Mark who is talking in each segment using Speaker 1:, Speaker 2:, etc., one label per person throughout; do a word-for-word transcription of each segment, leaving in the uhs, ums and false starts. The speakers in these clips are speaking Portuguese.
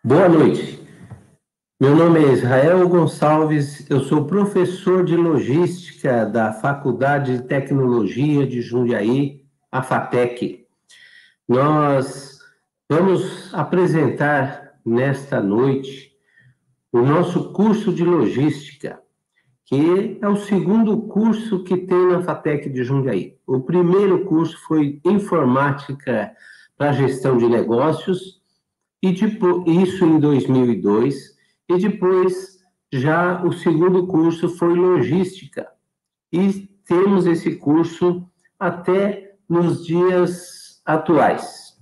Speaker 1: Boa noite. Meu nome é Israel Gonçalves, eu sou professor de logística da Faculdade de Tecnologia de Jundiaí, a FATEC. Nós vamos apresentar nesta noite o nosso curso de logística, que é o segundo curso que tem na FATEC de Jundiaí. O primeiro curso foi Informática para Gestão de Negócios, e tipo, isso em dois mil e dois, e depois já o segundo curso foi Logística. E temos esse curso até nos dias atuais.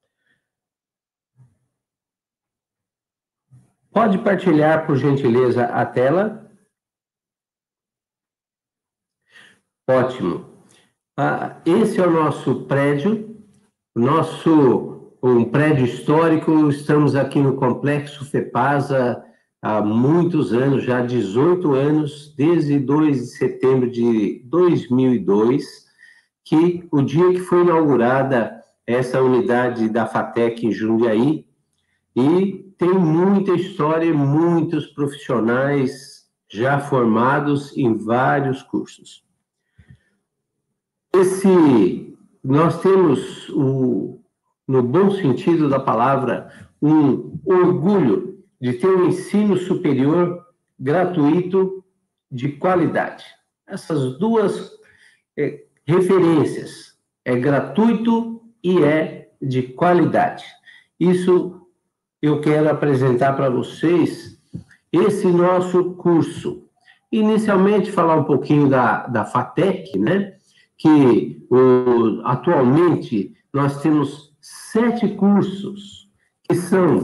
Speaker 1: Pode partilhar, por gentileza, a tela? Ótimo. Ah, esse é o nosso prédio, nosso um prédio histórico. Estamos aqui no Complexo FEPASA há muitos anos, já dezoito anos, desde dois de setembro de dois mil e dois, que o dia que foi inaugurada essa unidade da FATEC em Jundiaí, e tem muita história, muitos profissionais já formados em vários cursos. Esse, nós temos, o, no bom sentido da palavra, um orgulho de ter um ensino superior gratuito de qualidade. Essas duas é, referências, é gratuito e é de qualidade. Isso eu quero apresentar para vocês, esse nosso curso. Inicialmente, falar um pouquinho da, da FATEC, né? Que o, atualmente nós temos sete cursos, que são,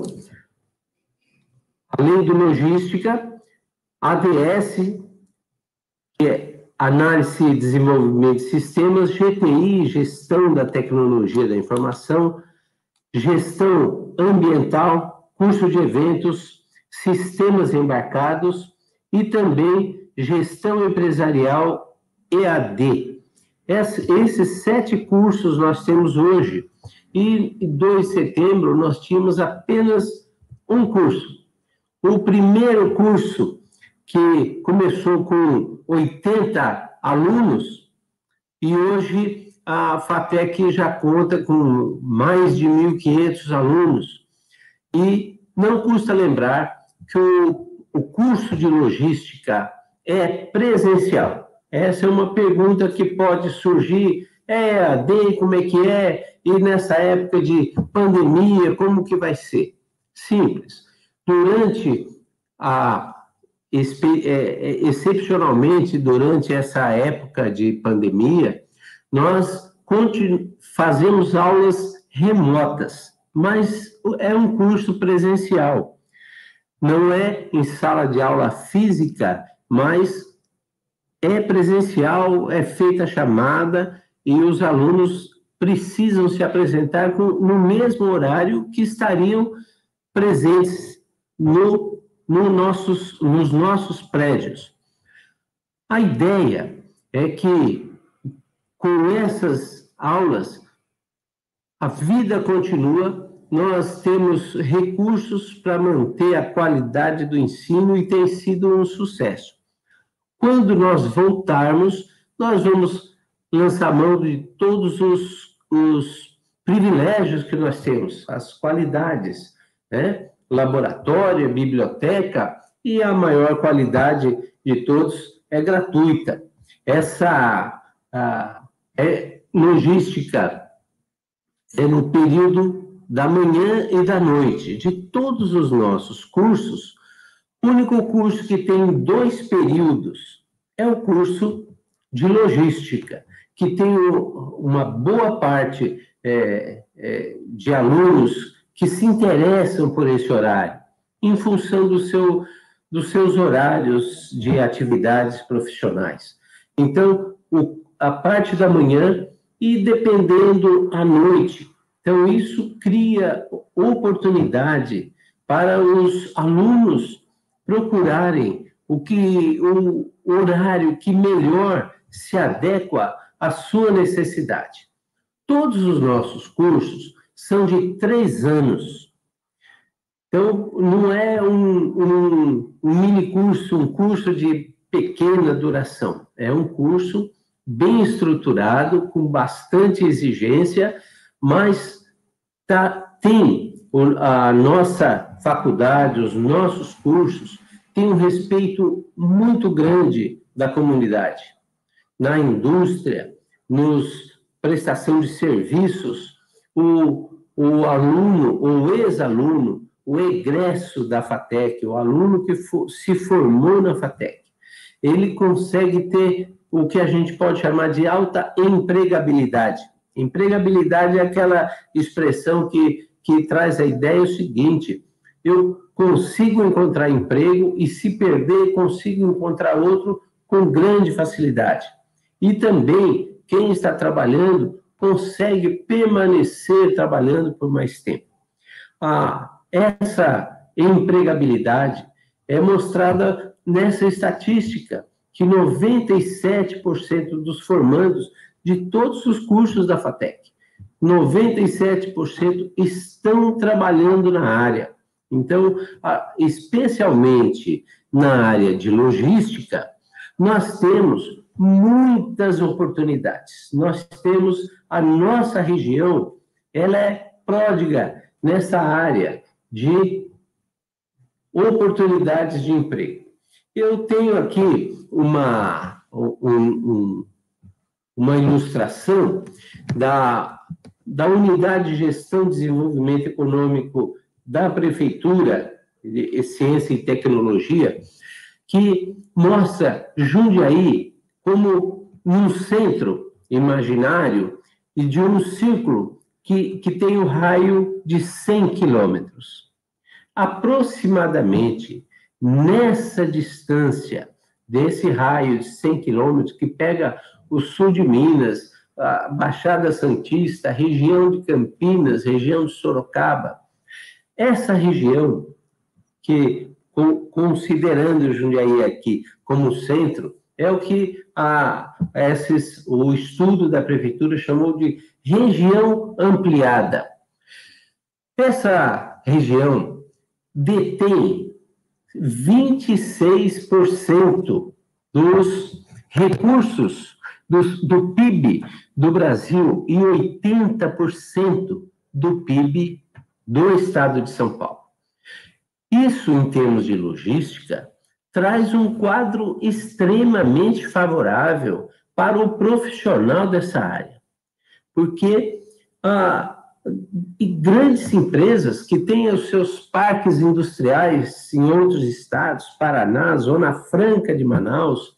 Speaker 1: além de logística, A D S, que é Análise e Desenvolvimento de Sistemas, G T I, Gestão da Tecnologia da Informação, Gestão Ambiental, Curso de Eventos, Sistemas Embarcados e também Gestão Empresarial E A D. Esses sete cursos nós temos hoje, e em dois de setembro nós tínhamos apenas um curso. O primeiro curso, que começou com oitenta alunos, e hoje a FATEC já conta com mais de mil e quinhentos alunos. E não custa lembrar que o, o curso de logística é presencial. Essa é uma pergunta que pode surgir, é A D, como é que é? E nessa época de pandemia, como que vai ser? Simples. Durante a, excepcionalmente, durante essa época de pandemia, nós fazemos aulas remotas, mas é um curso presencial. Não é em sala de aula física, mas é presencial, é feita a chamada e os alunos precisam se apresentar no mesmo horário que estariam presentes no, no nossos, nos nossos prédios. A ideia é que, com essas aulas, a vida continua, nós temos recursos para manter a qualidade do ensino e tem sido um sucesso. Quando nós voltarmos, nós vamos lançar mão de todos os, os privilégios que nós temos, as qualidades, né? Laboratório, biblioteca, e a maior qualidade de todos é gratuita. Essa a, é, logística é no período da manhã e da noite. De todos os nossos cursos, o único curso que tem dois períodos é o curso de logística, que tem uma boa parte é, é, de alunos que se interessam por esse horário, em função do seu, dos seus horários de atividades profissionais. Então, o, a parte da manhã e dependendo à noite. Então, isso cria oportunidade para os alunos procurarem o, que, o horário que melhor se adequa à sua necessidade. Todos os nossos cursos são de três anos. Então, não é um, um, um mini curso, um curso de pequena duração. É um curso bem estruturado, com bastante exigência, mas tá, tem a nossa faculdade, os nossos cursos, tem um respeito muito grande da comunidade. Na indústria, nos prestação de serviços, o, o aluno, o ex-aluno, o egresso da FATEC, o aluno que for, se formou na FATEC, ele consegue ter o que a gente pode chamar de alta empregabilidade. Empregabilidade é aquela expressão que, que traz a ideia o seguinte: eu consigo encontrar emprego e, se perder, consigo encontrar outro com grande facilidade. E também, quem está trabalhando consegue permanecer trabalhando por mais tempo. Ah, essa empregabilidade é mostrada nessa estatística, que noventa e sete por cento dos formandos de todos os cursos da FATEC, noventa e sete por cento estão trabalhando na área. Então, especialmente na área de logística, nós temos muitas oportunidades. Nós temos a nossa região, ela é pródiga nessa área de oportunidades de emprego. Eu tenho aqui uma, um, um, uma ilustração da, da Unidade de Gestão e Desenvolvimento Econômico da Prefeitura de Ciência e Tecnologia, que mostra Jundiaí como um centro imaginário e de um círculo que, que tem um raio de cem quilômetros. Aproximadamente nessa distância desse raio de cem quilômetros, que pega o sul de Minas, a Baixada Santista, a região de Campinas, região de Sorocaba, essa região que, considerando Jundiaí aqui como centro, é o que a, esses, o estudo da prefeitura chamou de região ampliada. Essa região detém vinte e seis por cento dos recursos do, do P I B do Brasil e oitenta por cento do P I B do estado de São Paulo. Isso, em termos de logística, traz um quadro extremamente favorável para o profissional dessa área, porque ah, grandes empresas que têm os seus parques industriais em outros estados, Paraná, Zona Franca de Manaus,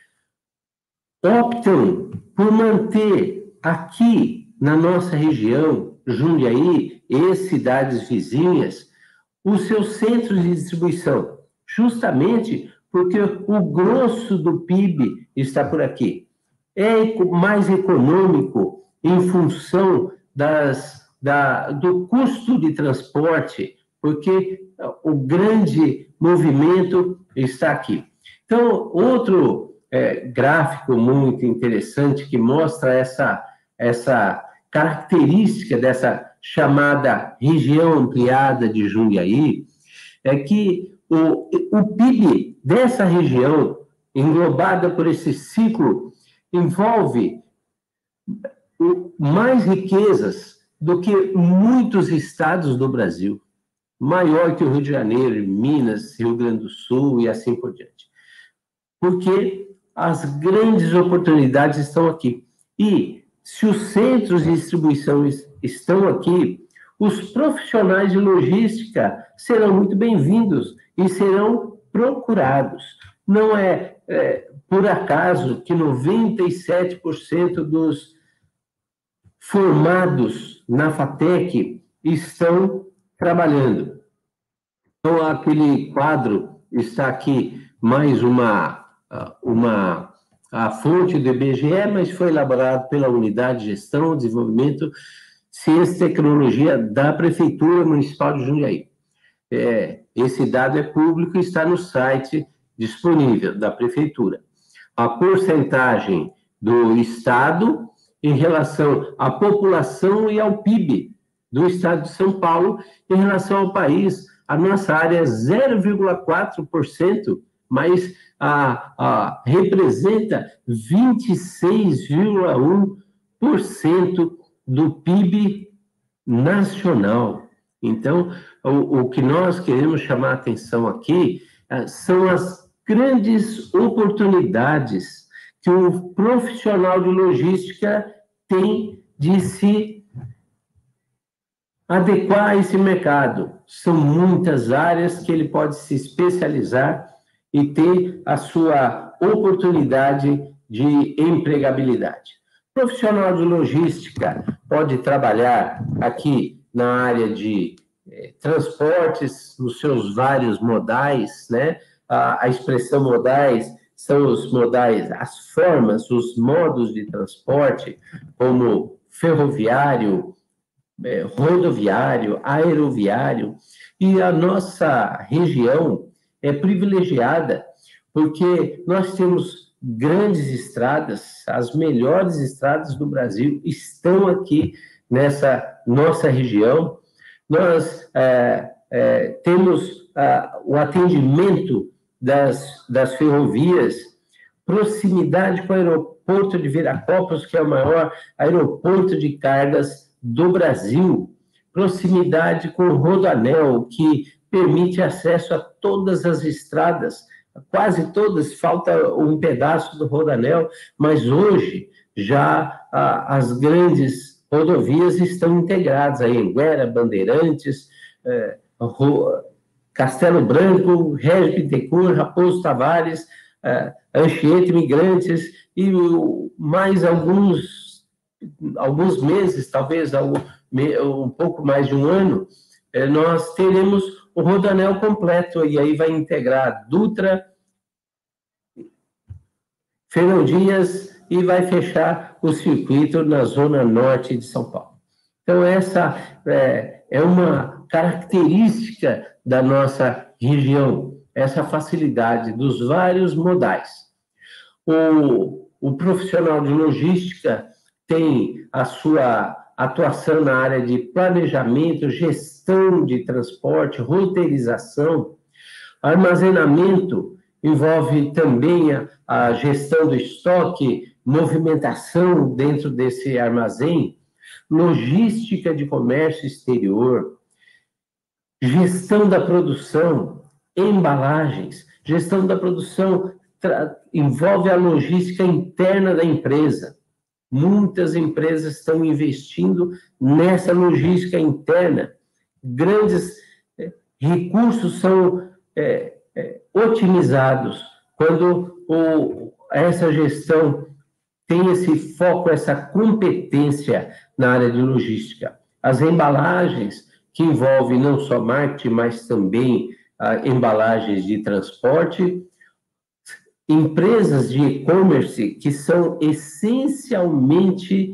Speaker 1: optam por manter aqui na nossa região, Jundiaí e cidades vizinhas, os seus centros de distribuição, justamente porque o grosso do P I B está por aqui. É mais econômico em função das, da, do custo de transporte, porque o grande movimento está aqui. Então, outro é, gráfico muito interessante que mostra essa, essa característica dessa chamada região ampliada de Jundiaí é que o, o P I B dessa região, englobada por esse ciclo, envolve mais riquezas do que muitos estados do Brasil, maior que o Rio de Janeiro, Minas, Rio Grande do Sul e assim por diante. Porque as grandes oportunidades estão aqui. E se os centros de distribuição estão aqui, os profissionais de logística serão muito bem-vindos e serão procurados. Não é, é por acaso que noventa e sete por cento dos formados na FATEC estão trabalhando. Então, aquele quadro está aqui, mais uma, uma a fonte do I B G E, mas foi elaborado pela Unidade de Gestão e Desenvolvimento, Ciência e Tecnologia da Prefeitura Municipal de Jundiaí. É, esse dado é público e está no site disponível da Prefeitura. A porcentagem do Estado em relação à população e ao P I B do Estado de São Paulo em relação ao país, A nossa área é zero vírgula quatro por cento, mas a, a, representa vinte e seis vírgula um por cento do P I B nacional. Então, o, o que nós queremos chamar a atenção aqui uh, são as grandes oportunidades que o profissional de logística tem de se adequar a esse mercado. São muitas áreas que ele pode se especializar e ter a sua oportunidade de empregabilidade. O profissional de logística pode trabalhar aqui na área de eh, transportes, nos seus vários modais, né? A, a expressão modais são os modais, as formas, os modos de transporte, como ferroviário, eh, rodoviário, aeroviário, e a nossa região é privilegiada porque nós temos grandes estradas, as melhores estradas do Brasil estão aqui nessa nossa região. Nós é, é, temos a, o atendimento das, das ferrovias, proximidade com o aeroporto de Viracopos, que é o maior aeroporto de cargas do Brasil, proximidade com o Rodoanel, que permite acesso a todas as estradas, quase todas, falta um pedaço do Rodoanel, mas hoje já a, as grandes rodovias estão integradas, a Anhanguera, Bandeirantes, eh, Castelo Branco, Régio Bittencourt, Raposo Tavares, eh, Anchieta, Imigrantes, e mais alguns, alguns meses, talvez um pouco mais de um ano, eh, nós teremos o Rodoanel completo, e aí vai integrar Dutra, Fernão Dias, e vai fechar o circuito na zona norte de São Paulo. Então, essa é, é uma característica da nossa região, essa facilidade dos vários modais. O, o profissional de logística tem a sua atuação na área de planejamento, gestão de transporte, roteirização, armazenamento, envolve também a, a gestão do estoque, movimentação dentro desse armazém, logística de comércio exterior, gestão da produção, embalagens, gestão da produção envolve a logística interna da empresa. Muitas empresas estão investindo nessa logística interna. Grandes eh, recursos são eh, eh, otimizados quando o, essa gestão tem esse foco, essa competência na área de logística. As embalagens, que envolvem não só marketing, mas também ah, embalagens de transporte, empresas de e-commerce que são essencialmente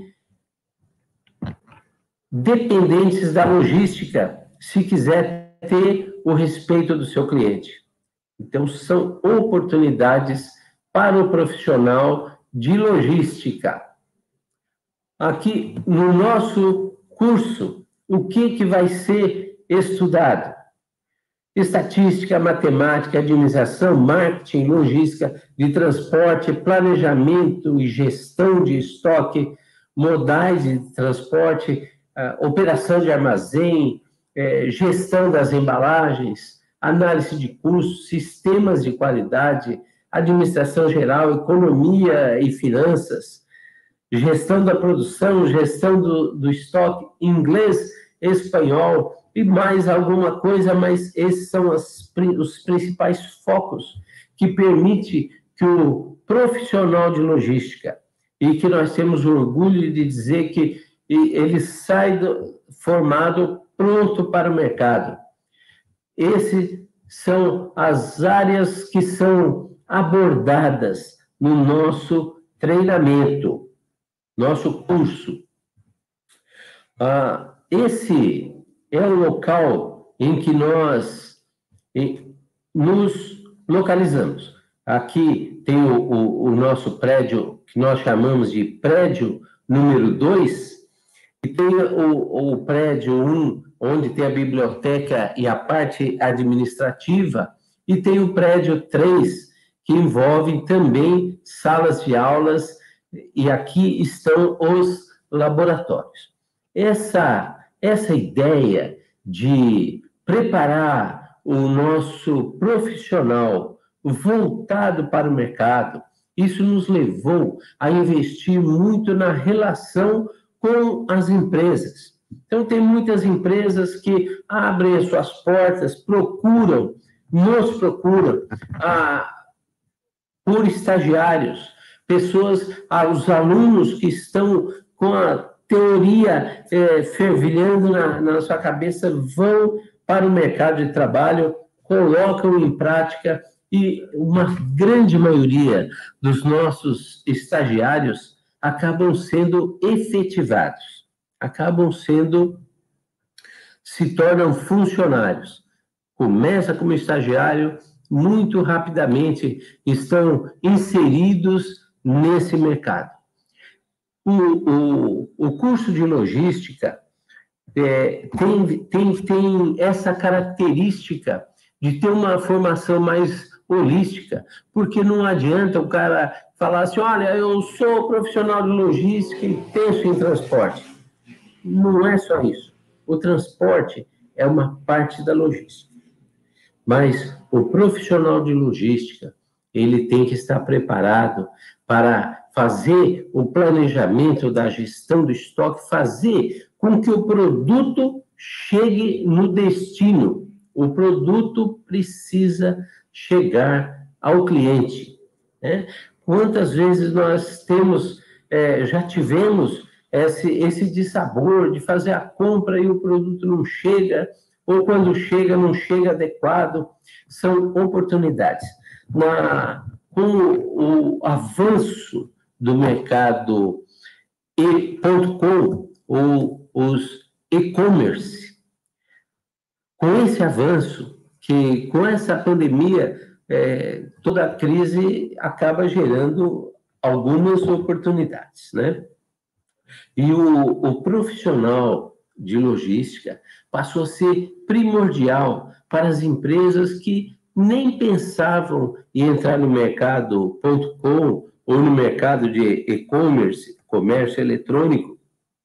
Speaker 1: dependentes da logística, se quiser ter o respeito do seu cliente. Então, são oportunidades para o profissional de logística. Aqui, no nosso curso, o que, que vai ser estudado? Estatística, matemática, administração, marketing, logística de transporte, planejamento e gestão de estoque, modais de transporte, uh, operação de armazém, eh, gestão das embalagens, análise de custos, sistemas de qualidade, administração geral, economia e finanças, gestão da produção, gestão do, do estoque, inglês, espanhol e mais alguma coisa, mas esses são as, os principais focos que permite que o profissional de logística, e que nós temos o orgulho de dizer que ele sai do, formado pronto para o mercado. Essas são as áreas que são abordadas no nosso treinamento, nosso curso. Ah, esse é o local em que nós em, nos localizamos. Aqui tem o, o, o nosso prédio, que nós chamamos de prédio número dois, e tem o, o prédio um, onde tem a biblioteca e a parte administrativa, e tem o prédio três, que envolve também salas de aulas, e aqui estão os laboratórios. Essa, essa ideia de preparar o nosso profissional voltado para o mercado, isso nos levou a investir muito na relação com as empresas. Então, tem muitas empresas que abrem as suas portas, procuram, nos procuram a, por estagiários, pessoas, ah, os alunos que estão com a teoria é, fervilhando na, na sua cabeça, vão para o mercado de trabalho, colocam em prática, e uma grande maioria dos nossos estagiários acabam sendo efetivados, acabam sendo, se tornam funcionários. Começa como estagiário, muito rapidamente estão inseridos nesse mercado. O, o, o curso de logística é, tem, tem, tem essa característica de ter uma formação mais holística, porque não adianta o cara falar assim, olha, eu sou profissional de logística e penso em transporte. Não é só isso. O transporte é uma parte da logística. Mas o profissional de logística, ele tem que estar preparado para fazer o planejamento da gestão do estoque, fazer com que o produto chegue no destino. O produto precisa chegar ao cliente, né? Quantas vezes nós temos, é, já tivemos esse, esse dissabor de fazer a compra e o produto não chega, ou quando chega, não chega adequado, são oportunidades. Na, com o avanço do mercado e ponto com, ou os e-commerce, com esse avanço, que com essa pandemia, é, toda a crise acaba gerando algumas oportunidades, né? E o, o profissional de logística passou a ser primordial para as empresas que nem pensavam em entrar no mercado ponto com ou no mercado de e-commerce, comércio eletrônico,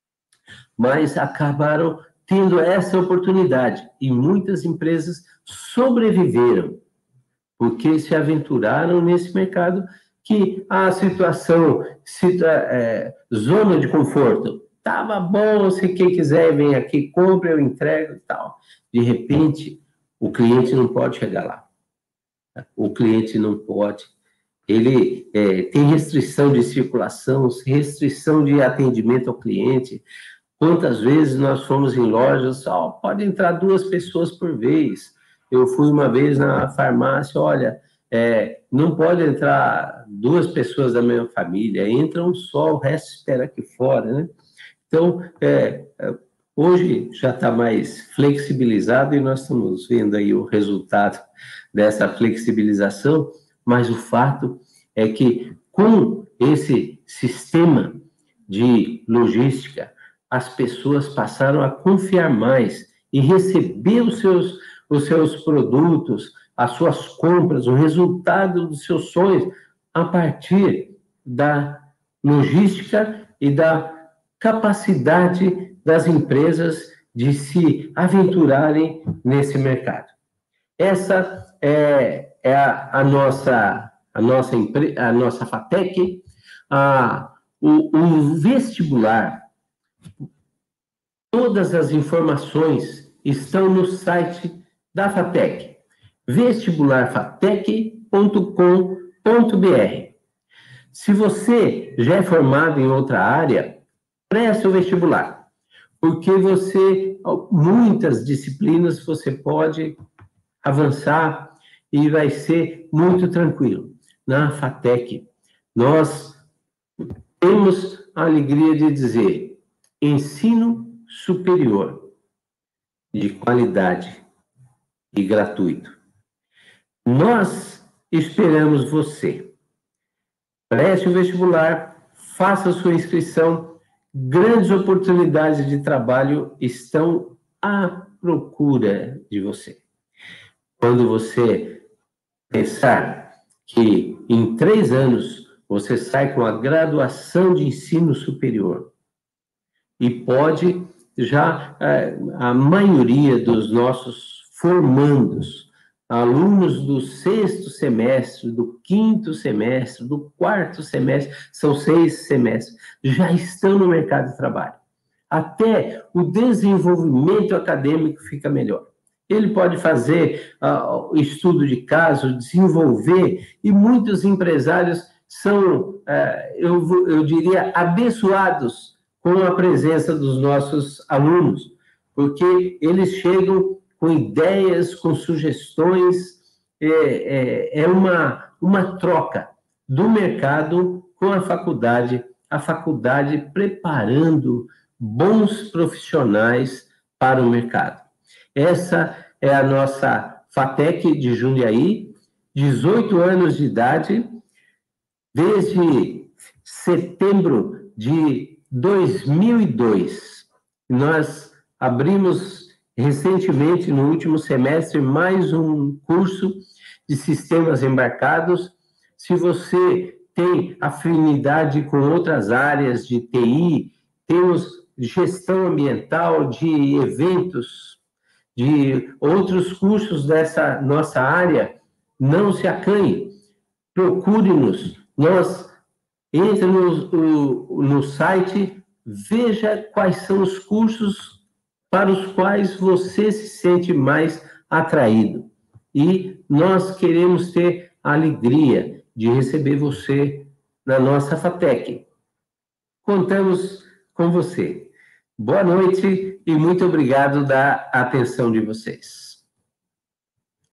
Speaker 1: mas acabaram tendo essa oportunidade. E muitas empresas sobreviveram, porque se aventuraram nesse mercado que a situação, situa, é, zona de conforto, estava bom, se quem quiser vem aqui, compra, eu entrego e tal. De repente, o cliente não pode chegar lá. O cliente não pode. Ele é, tem restrição de circulação, restrição de atendimento ao cliente. Quantas vezes nós fomos em lojas, só pode entrar duas pessoas por vez. Eu fui uma vez na farmácia, olha, é, não pode entrar duas pessoas da mesma família, entra um só, o resto espera aqui fora, né? Então, é, hoje já está mais flexibilizado e nós estamos vendo aí o resultado dessa flexibilização, mas o fato é que com esse sistema de logística, as pessoas passaram a confiar mais e receber os seus, os seus produtos, as suas compras, o resultado dos seus sonhos, a partir da logística e da capacidade das empresas de se aventurarem nesse mercado. Essa é, é a, a, nossa, a, nossa, a nossa FATEC, a, o, o vestibular. Todas as informações estão no site da FATEC, vestibular fatec ponto com ponto br. Se você já é formado em outra área, preste o vestibular, porque você, muitas disciplinas você pode avançar e vai ser muito tranquilo. Na FATEC, nós temos a alegria de dizer ensino superior de qualidade e gratuito. Nós esperamos você. Preste o vestibular, faça a sua inscrição, grandes oportunidades de trabalho estão à procura de você. Quando você pensar que em três anos você sai com a graduação de ensino superior e pode já, a maioria dos nossos formandos, alunos do sexto semestre, do quinto semestre, do quarto semestre, são seis semestres, já estão no mercado de trabalho. Até o desenvolvimento acadêmico fica melhor. Ele pode fazer uh, estudo de caso, desenvolver, e muitos empresários são, uh, eu, eu diria, abençoados com a presença dos nossos alunos, porque eles chegam com ideias, com sugestões, é, é, é uma, uma troca do mercado com a faculdade, a faculdade preparando bons profissionais para o mercado. Essa é a nossa FATEC de Jundiaí, dezoito anos de idade, desde setembro de dois mil e dois. Nós abrimos recentemente, no último semestre, mais um curso de sistemas embarcados. Se você tem afinidade com outras áreas de T I, temos gestão ambiental, de eventos, de outros cursos dessa nossa área, não se acanhe, procure-nos. Nós entre no, no, no site, veja quais são os cursos para os quais você se sente mais atraído. E nós queremos ter a alegria de receber você na nossa FATEC. Contamos com você. Boa noite e muito obrigado da atenção de vocês.